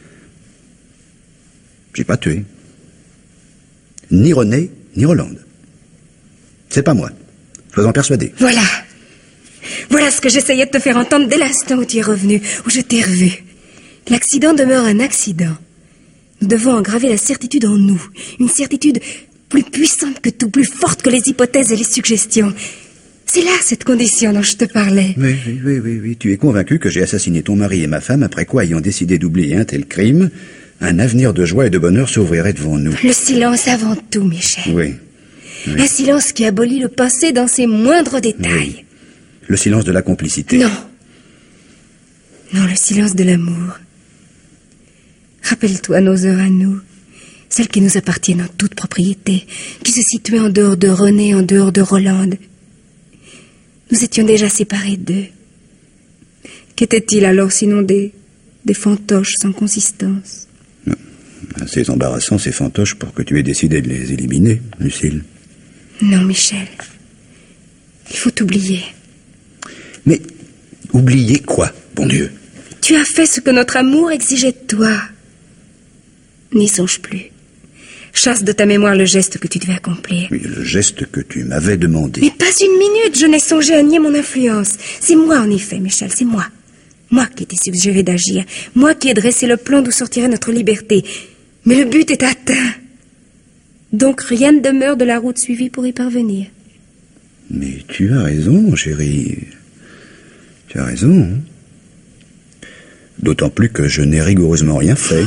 J'ai pas tué. Ni René, ni Rolande. C'est pas moi. Sois-en persuadé. Voilà. Voilà ce que j'essayais de te faire entendre dès l'instant où tu es revenu, où je t'ai revu. L'accident demeure un accident. Nous devons engraver la certitude en nous. Une certitude plus puissante que tout, plus forte que les hypothèses et les suggestions. C'est là cette condition dont je te parlais. Oui, oui, oui, oui, oui. Tu es convaincu que j'ai assassiné ton mari et ma femme, après quoi, ayant décidé d'oublier un tel crime, un avenir de joie et de bonheur s'ouvrirait devant nous. Le silence avant tout, Michel. Oui. oui. Un silence qui abolit le passé dans ses moindres détails. Oui. Le silence de la complicité. Non. Non, le silence de l'amour. Rappelle-toi nos heures à nous, celles qui nous appartiennent en toute propriété, qui se situaient en dehors de René, en dehors de Rolande. Nous étions déjà séparés d'eux. Qu'était-il alors sinon des, des fantoches sans consistance? Assez embarrassant, ces fantoches, pour que tu aies décidé de les éliminer, Lucille. Non, Michel. Il faut oublier. Mais oublier quoi, bon Dieu? Tu as fait ce que notre amour exigeait de toi. N'y songe plus. Chasse de ta mémoire le geste que tu devais accomplir. Oui, le geste que tu m'avais demandé. Mais pas une minute, je n'ai songé à nier mon influence. C'est moi, en effet, Michel, c'est moi. Moi qui t'ai suggéré d'agir. Moi qui ai dressé le plan d'où sortirait notre liberté. Mais le but est atteint. Donc rien ne demeure de la route suivie pour y parvenir. Mais tu as raison, chérie. Tu as raison. D'autant plus que je n'ai rigoureusement rien fait.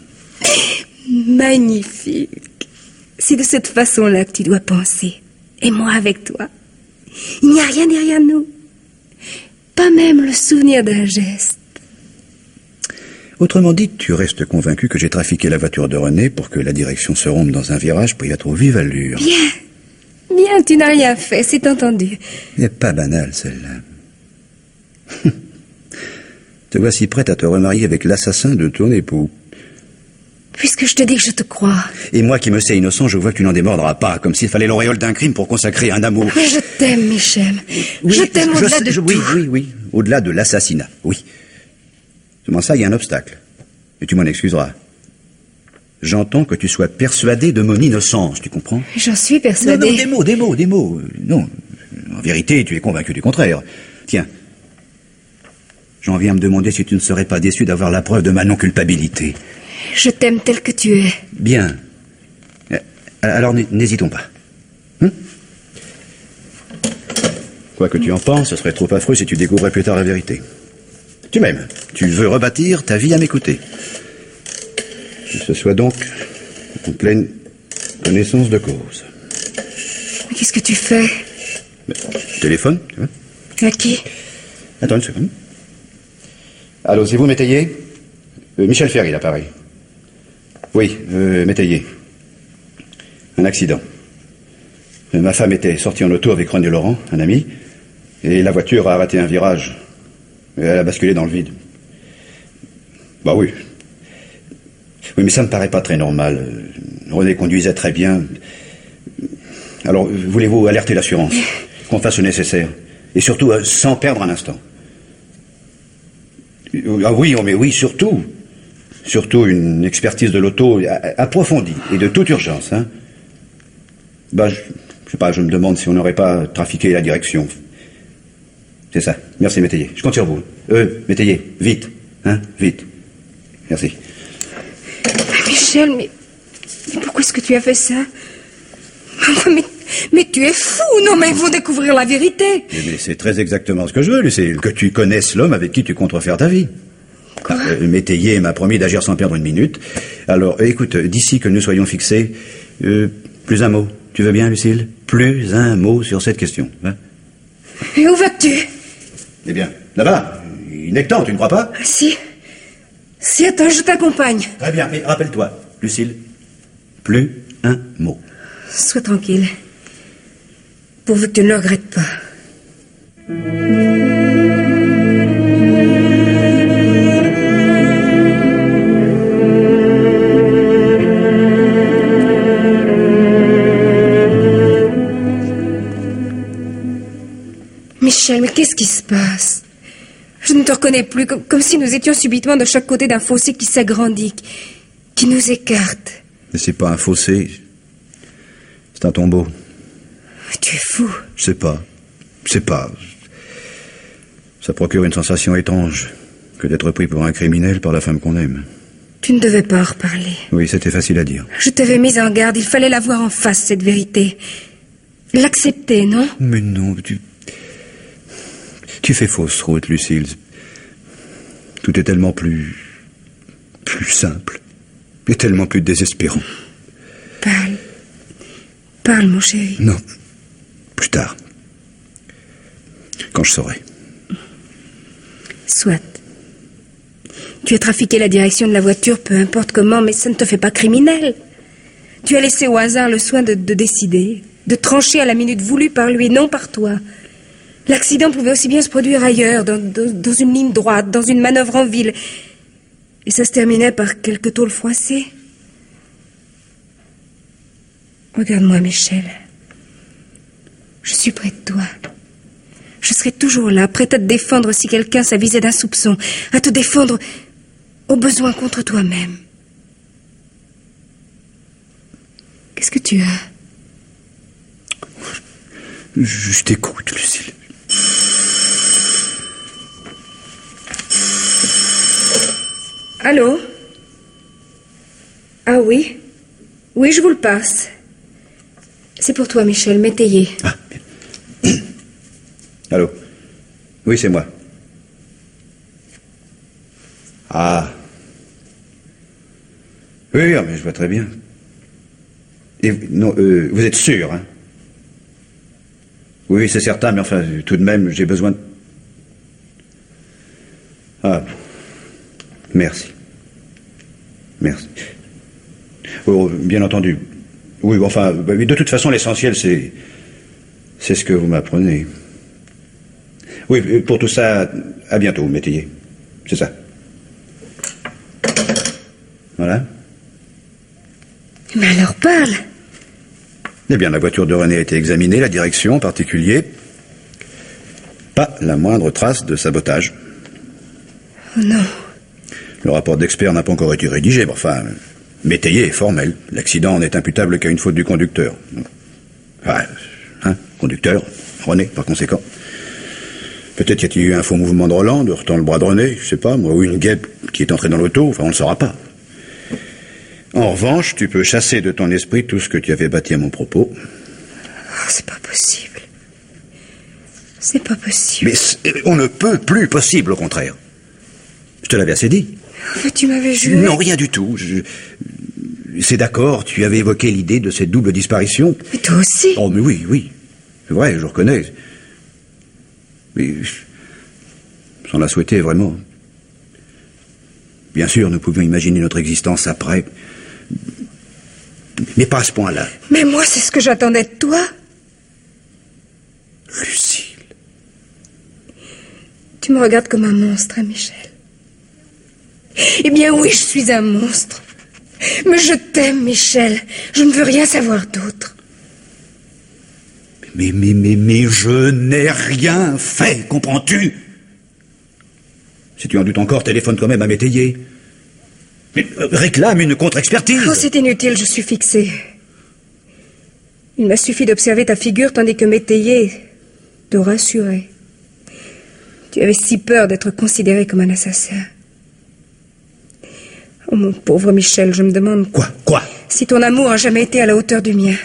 Magnifique. C'est de cette façon-là que tu dois penser. Et moi avec toi. Il n'y a rien derrière nous. Pas même le souvenir d'un geste. Autrement dit, tu restes convaincu que j'ai trafiqué la voiture de René pour que la direction se rompe dans un virage pour y être au vive allure. Bien. Bien, tu n'as rien fait, c'est entendu. Elle n'est pas banale, celle-là. Te voici prête à te remarier avec l'assassin de ton époux. Puisque je te dis que je te crois. Et moi qui me sais innocent, je vois que tu n'en démordras pas, comme s'il fallait l'auréole d'un crime pour consacrer un amour. Mais je t'aime, Michel. Oui, je t'aime au-delà sais, de je, tout. Oui, oui, oui. Au-delà de l'assassinat, oui. Seulement ça, il y a un obstacle. Et tu m'en excuseras. J'entends que tu sois persuadé de mon innocence, tu comprends? J'en suis persuadée. Non, non, des mots, des mots, des mots. Non, en vérité, tu es convaincu du contraire. Tiens, j'en viens à me demander si tu ne serais pas déçu d'avoir la preuve de ma non-culpabilité. Je t'aime tel que tu es. Bien. Alors, n'hésitons pas. Hum? Quoi que tu en penses, ce serait trop affreux si tu découvrais plus tard la vérité. Tu m'aimes. Tu veux rebâtir ta vie à mes côtés. Que ce soit donc en pleine connaissance de cause. Mais qu'est-ce que tu fais? Mais, téléphone, tu vois. À qui? Attends une seconde. Allô, c'est vous, Métayer? euh, Michel Ferry, l'appareil. Oui, euh, Métayer. Un accident. Euh, ma femme était sortie en auto avec René Laurent, un ami, et la voiture a raté un virage. Et elle a basculé dans le vide. Bah oui. Oui, mais ça me paraît pas très normal. René conduisait très bien. Alors, voulez-vous alerter l'assurance? Qu'on fasse le nécessaire. Et surtout, euh, sans perdre un instant. Ah oui, oh, mais oui, surtout. Surtout une expertise de l'auto approfondie et de toute urgence. Hein. Ben, je, je sais pas, je me demande si on n'aurait pas trafiqué la direction. C'est ça. Merci, Métayer. Je compte sur vous. Euh, Métayer, vite. Hein, vite. Merci. Michel, mais, mais pourquoi est-ce que tu as fait ça? mais, mais tu es fou, non, mais ils vont découvrir la vérité. Mais, mais c'est très exactement ce que je veux, Lucille, que tu connaisses l'homme avec qui tu comptes refaire ta vie. Quoi? Ah, euh, Métayer m'a promis d'agir sans perdre une minute. Alors, écoute, d'ici que nous soyons fixés, euh, plus un mot. Tu veux bien, Lucille? Plus un mot sur cette question. Hein? Et où vas-tu? Eh bien, là-bas, il n'est que temps, tu ne crois pas? Ah, si. Si, attends, je t'accompagne. Très bien, mais rappelle-toi, Lucille, plus un mot. Sois tranquille. Pourvu que tu ne le regrettes pas. Michel, mais qu'est-ce qui se passe? Je ne te reconnais plus, comme, comme si nous étions subitement de chaque côté d'un fossé qui s'agrandit, qui, qui nous écarte. Mais c'est pas un fossé, c'est un tombeau. Tu es fou. Je sais pas, je sais pas. Ça procure une sensation étrange que d'être pris pour un criminel par la femme qu'on aime. Tu ne devais pas en reparler. Oui, c'était facile à dire. Je t'avais mise en garde, il fallait la voir en face, cette vérité. L'accepter, non? Mais non, tu... Tu fais fausse route, Lucille. Tout est tellement plus... plus simple. Et tellement plus désespérant. Parle. Parle, mon chéri. Non. Plus tard. Quand je saurai. Soit. Tu as trafiqué la direction de la voiture, peu importe comment, mais ça ne te fait pas criminel. Tu as laissé au hasard le soin de, de décider, de trancher à la minute voulue par lui, non par toi. L'accident pouvait aussi bien se produire ailleurs, dans, dans, dans une ligne droite, dans une manœuvre en ville. Et ça se terminait par quelques tôles froissées. Regarde-moi, Michel. Je suis près de toi. Je serai toujours là, prête à te défendre si quelqu'un s'avisait d'un soupçon, à te défendre au besoin contre toi-même. Qu'est-ce que tu as? Je, je t'écoute, Lucille. Allô? Ah oui? Oui, je vous le passe. C'est pour toi, Michel, Métayer. Ah, bien. Allô? Oui, c'est moi. Ah. Oui, mais je vois très bien. Et, non, euh, vous êtes sûr, hein? Oui, c'est certain, mais enfin, tout de même, j'ai besoin de... Ah, merci. Merci. Oh, bien entendu. Oui, enfin, de toute façon, l'essentiel, c'est... c'est ce que vous m'apprenez. Oui, pour tout ça, à bientôt, Métayer. C'est ça. Voilà. Mais alors parle. Eh bien, la voiture de René a été examinée, la direction en particulier. Pas la moindre trace de sabotage. Oh non. Le rapport d'expert n'a pas encore été rédigé, mais enfin, Métayer est formel. L'accident n'est imputable qu'à une faute du conducteur. Enfin, hein, conducteur, René, par conséquent. Peut-être y a-t-il eu un faux mouvement de Roland, de heurtant le bras de René, je sais pas, moi, ou une guêpe qui est entrée dans l'auto, enfin, on ne le saura pas. En revanche, tu peux chasser de ton esprit tout ce que tu avais bâti à mon propos. Oh, c'est pas possible. C'est pas possible. Mais on ne peut plus possible, au contraire. Je te l'avais assez dit. Mais tu m'avais juré... Non, rien du tout. Je... C'est d'accord, tu avais évoqué l'idée de cette double disparition. Mais toi aussi. Oh, mais oui, oui. C'est vrai, je reconnais. Mais... sans la souhaiter, vraiment. Bien sûr, nous pouvions imaginer notre existence après... mais pas à ce point-là. Mais moi, c'est ce que j'attendais de toi. Lucille. Tu me regardes comme un monstre, hein, Michel? Eh bien oui, je suis un monstre. Mais je t'aime, Michel. Je ne veux rien savoir d'autre. Mais, mais, mais, mais, je n'ai rien fait, comprends-tu? Si tu en doutes encore, téléphone toi-même à Métayer. Mais euh, réclame une contre-expertise. Oh, c'est inutile, je suis fixée. Il m'a suffi d'observer ta figure tandis que Métayer te rassurait. Tu avais si peur d'être considéré comme un assassin. Oh, mon pauvre Michel, je me demande... Quoi? Quoi? Si ton amour a jamais été à la hauteur du mien.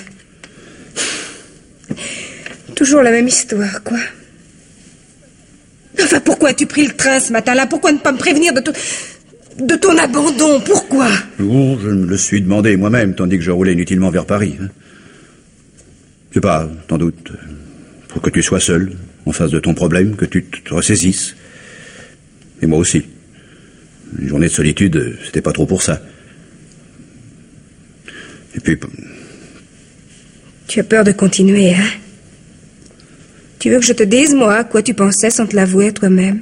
Toujours la même histoire, quoi. Enfin, pourquoi as-tu pris le train ce matin-là? Pourquoi ne pas me prévenir de ton... de ton abandon? Pourquoi? Oh, je me le suis demandé moi-même, tandis que je roulais inutilement vers Paris. Hein. Je sais pas, sans doute, pour que tu sois seul, en face de ton problème, que tu te ressaisisses. Et moi aussi. Une journée de solitude, c'était pas trop pour ça. Et puis... Tu as peur de continuer, hein? Tu veux que je te dise, moi, à quoi tu pensais sans te l'avouer à toi-même?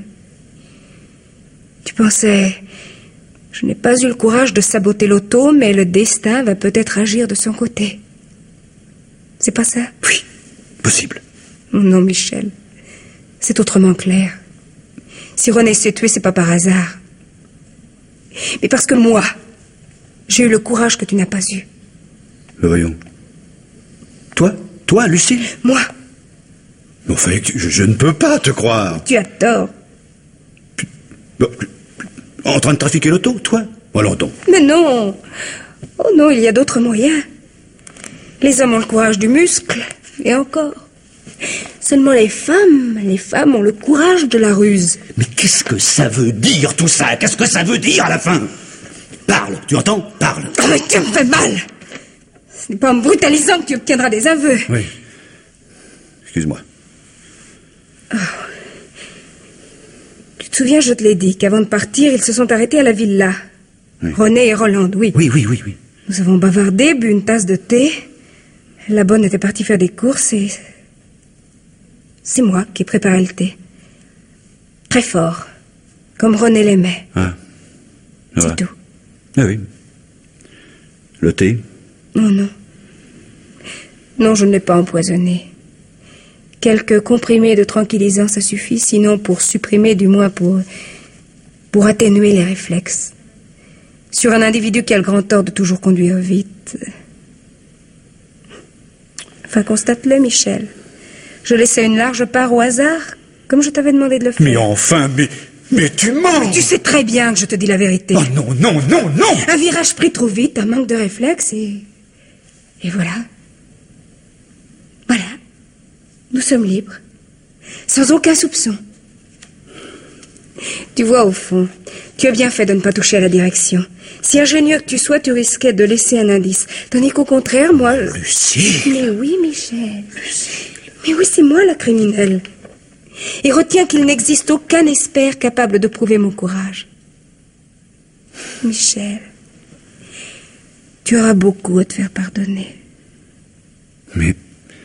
Tu pensais... Je n'ai pas eu le courage de saboter l'auto, mais le destin va peut-être agir de son côté. C'est pas ça? Oui, possible. Oh non, Michel. C'est autrement clair. Si René s'est tué, c'est pas par hasard. Mais parce que moi, j'ai eu le courage que tu n'as pas eu. Mais voyons. Toi? Toi, Lucille? Moi. Mais enfin, je, je ne peux pas te croire. Tu as tort. Bon, en train de trafiquer l'auto, toi? Alors donc. Mais non. Oh non, il y a d'autres moyens. Les hommes ont le courage du muscle. Et encore. Seulement les femmes, les femmes ont le courage de la ruse. Mais qu'est-ce que ça veut dire, tout ça? Qu'est-ce que ça veut dire, à la fin? Parle, tu entends? Parle. Oh, mais tu me fais mal. Ce n'est pas en me brutalisant que tu obtiendras des aveux. Oui. Excuse-moi. Oh. Tu te souviens, je te l'ai dit, qu'avant de partir, ils se sont arrêtés à la villa. Oui. René et Roland, oui. Oui, oui, oui, oui. Nous avons bavardé, bu une tasse de thé. La bonne était partie faire des courses et... C'est moi qui préparais le thé. Très fort. Comme René l'aimait. Ah. C'est Voilà. tout. Ah oui. Le thé? Non, non. Non, je ne l'ai pas empoisonné. Quelques comprimés de tranquillisants, ça suffit. Sinon, pour supprimer, du moins pour... pour atténuer les réflexes. Sur un individu qui a le grand tort de toujours conduire vite. Enfin, constate-le, Michel. Je laissais une large part au hasard, comme je t'avais demandé de le faire. Mais enfin, mais... Mais tu mens! Mais tu sais très bien que je te dis la vérité. Oh non, non, non, non! Un virage pris trop vite, un manque de réflexe et... Et voilà. Voilà. Nous sommes libres. Sans aucun soupçon. Tu vois, au fond, tu as bien fait de ne pas toucher à la direction. Si ingénieux que tu sois, tu risquais de laisser un indice. Tandis qu'au contraire, moi... Lucille! Mais oui, Michel. Lucille. Mais oui, c'est moi la criminelle. Et retiens qu'il n'existe aucun expert capable de prouver mon courage. Michel, tu auras beaucoup à te faire pardonner. Mais...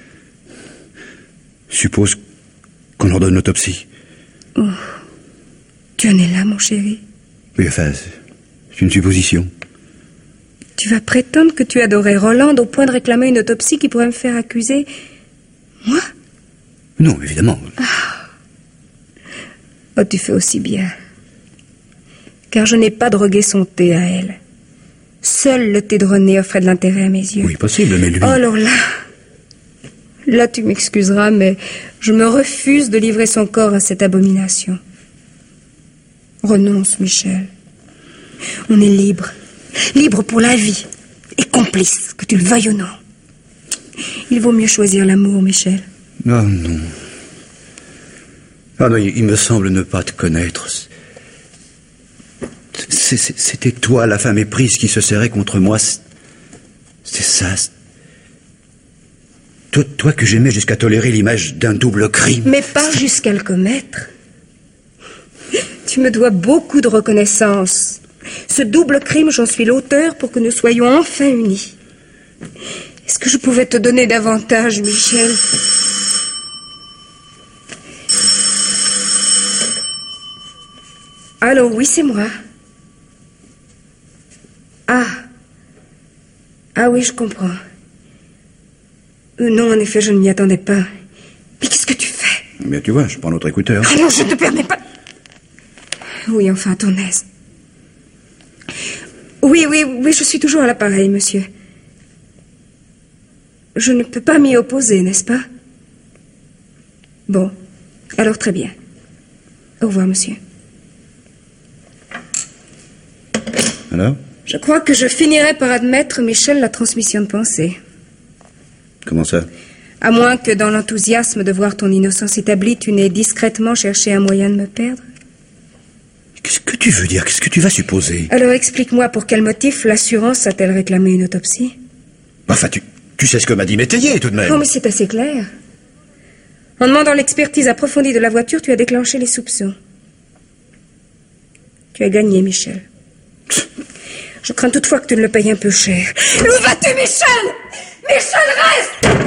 Suppose qu'on ordonne l'autopsie. Oh, tu en es là, mon chéri. Oui, enfin, c'est une supposition. Tu vas prétendre que tu adorais Roland au point de réclamer une autopsie qui pourrait me faire accuser... Moi? Non, évidemment. Ah. Oh, tu fais aussi bien. Car je n'ai pas drogué son thé à elle. Seul le thé de René offrait de l'intérêt à mes yeux. Oui, possible, mais lui... Oh, alors là... Là, tu m'excuseras, mais je me refuse de livrer son corps à cette abomination. Renonce, Michel. On est libre. Libre pour la vie. Et complice, que tu le veuilles ou non. Il vaut mieux choisir l'amour, Michel. Oh non. Ah non, il me semble ne pas te connaître. C'était toi, la femme éprise qui se serrait contre moi. C'est ça. Toi, toi que j'aimais jusqu'à tolérer l'image d'un double crime. Mais pas jusqu'à le commettre. Tu me dois beaucoup de reconnaissance. Ce double crime, j'en suis l'auteur pour que nous soyons enfin unis. Est-ce que je pouvais te donner davantage, Michel? Allô, oui, c'est moi. Ah. Ah oui, je comprends. Euh, non, en effet, je ne m'y attendais pas. Mais qu'est-ce que tu fais? Bien, tu vois, je prends notre écouteur. Ah non, je ne te permets pas. Oui, enfin, à ton aise. Oui, oui, oui, je suis toujours à l'appareil, monsieur. Je ne peux pas m'y opposer, n'est-ce pas? Bon, alors très bien. Au revoir, monsieur. Alors? Je crois que je finirai par admettre, Michel, la transmission de pensée. Comment ça? À moins que, dans l'enthousiasme de voir ton innocence établie, tu n'aies discrètement cherché un moyen de me perdre. Qu'est-ce que tu veux dire? Qu'est-ce que tu vas supposer? Alors explique-moi pour quel motif l'assurance a-t-elle réclamé une autopsie? Enfin, tu, tu sais ce que m'a dit Métayer, tout de même. Oh, mais c'est assez clair. En demandant l'expertise approfondie de la voiture, tu as déclenché les soupçons. Tu as gagné, Michel. Je crains toutefois que tu ne le payes un peu cher. Où vas-tu, Michel? Michel, reste!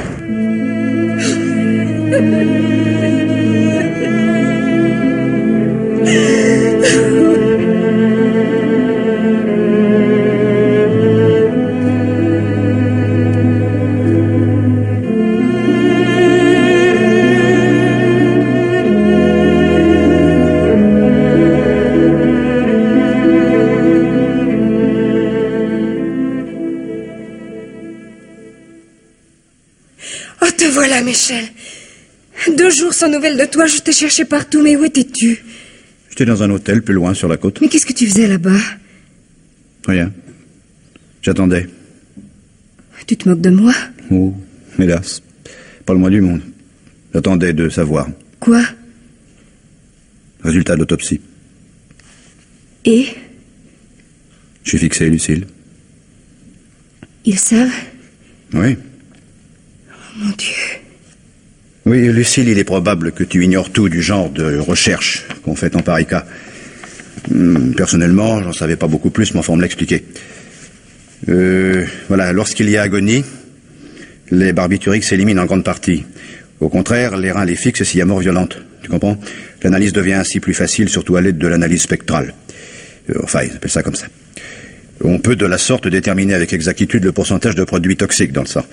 Oh, te voilà, Michel. Deux jours sans nouvelles de toi, je t'ai cherché partout, mais où étais-tu? J'étais dans un hôtel plus loin sur la côte. Mais qu'est-ce que tu faisais là-bas? Rien. J'attendais. Tu te moques de moi? Oh, hélas. Pas le moins du monde. J'attendais de savoir. Quoi? Résultat de l'autopsie. Et? J'ai fixé Lucille. Ils savent? Oui. Oh, mon Dieu. Oui, Lucille, il est probable que tu ignores tout du genre de recherche qu'on fait en pareil cas. Hum, Personnellement, j'en savais pas beaucoup plus, mais enfin, on me l'expliquait. Euh, voilà, lorsqu'il y a agonie, les barbituriques s'éliminent en grande partie. Au contraire, les reins les fixent s'il y a mort violente. Tu comprends? L'analyse devient ainsi plus facile, surtout à l'aide de l'analyse spectrale. Euh, enfin, ils appellent ça comme ça. On peut de la sorte déterminer avec exactitude le pourcentage de produits toxiques dans le sang.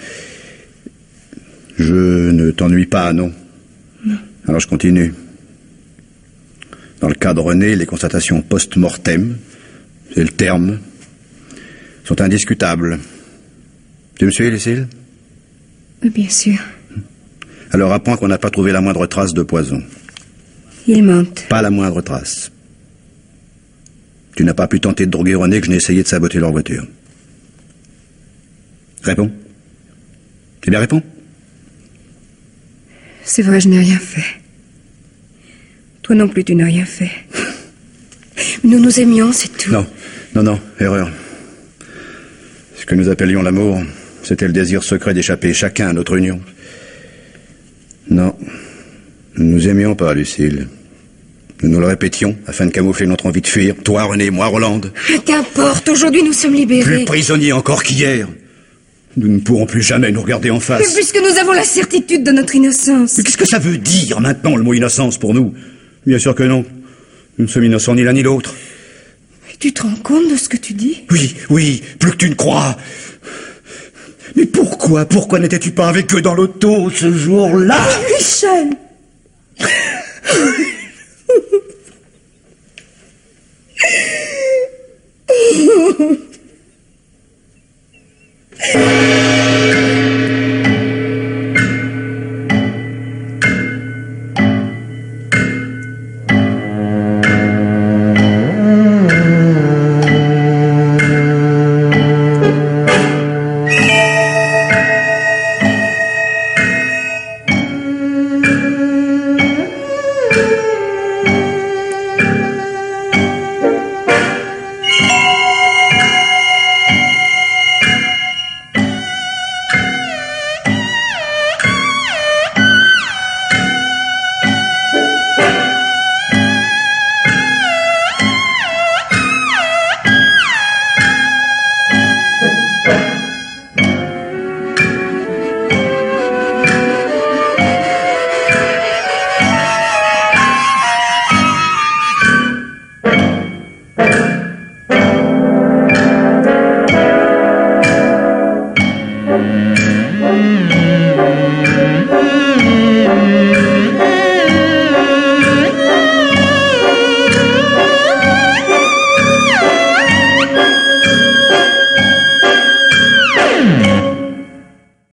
Je ne t'ennuie pas, non? Non. Alors je continue. Dans le cas de René, les constatations post-mortem, c'est le terme, sont indiscutables. Tu me suis, Lucille? Oui, bien sûr. Alors apprends qu'on n'a pas trouvé la moindre trace de poison. Ils mentent. Pas la moindre trace. Tu n'as pas pu tenter de droguer René, que je n'ai essayé de saboter leur voiture. Réponds. Eh bien, réponds. C'est vrai, je n'ai rien fait. Toi non plus, tu n'as rien fait. Nous nous aimions, c'est tout. Non, non, non, erreur. Ce que nous appelions l'amour, c'était le désir secret d'échapper chacun à notre union. Non, nous ne nous aimions pas, Lucille. Nous nous le répétions afin de camoufler notre envie de fuir. Toi, René, moi, Rolande. Qu'importe, aujourd'hui nous sommes libérés. Plus prisonniers encore qu'hier. Nous ne pourrons plus jamais nous regarder en face. Mais puisque nous avons la certitude de notre innocence. Mais qu'est-ce que ça veut dire maintenant, le mot innocence, pour nous? Bien sûr que non. Nous ne sommes innocents ni l'un ni l'autre. Tu te rends compte de ce que tu dis? Oui, oui, plus que tu ne crois. Mais pourquoi, pourquoi n'étais-tu pas avec eux dans l'auto ce jour-là? Michel!